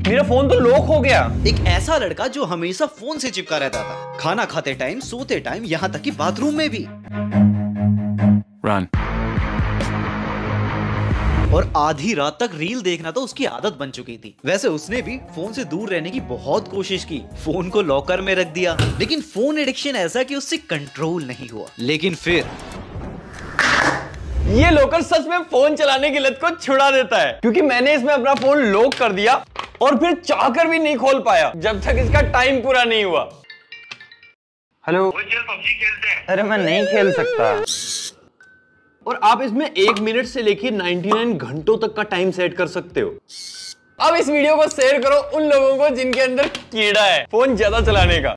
मेरा फोन तो लॉक हो गया। एक ऐसा लड़का जो हमेशा फोन से चिपका रहता था, खाना खाते टाइम, सोते टाइम, यहाँ तक कि बाथरूम में भी। Run. और आधी रात तक रील देखना तो उसकी आदत बन चुकी थी। वैसे उसने भी फोन से दूर रहने की बहुत कोशिश की, फोन को लॉकर में रख दिया, लेकिन फोन एडिक्शन ऐसा कि उससे कंट्रोल नहीं हुआ। लेकिन फिर ये लॉकर सच में फोन चलाने की लत को छुड़ा देता है, क्योंकि मैंने इसमें अपना फोन लॉक कर दिया और फिर चाहकर भी नहीं खोल पाया जब तक इसका टाइम पूरा नहीं हुआ। हेलो, पबजी खेलते हैं। अरे मैं नहीं खेल सकता। और आप इसमें 1 मिनट से लेकर 99 घंटों तक का टाइम सेट कर सकते हो। अब इस वीडियो को शेयर करो उन लोगों को जिनके अंदर कीड़ा है फोन ज्यादा चलाने का।